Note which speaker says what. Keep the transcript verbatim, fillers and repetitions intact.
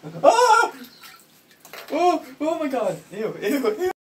Speaker 1: Ah! Oh, oh my god. Ew, ew, ew.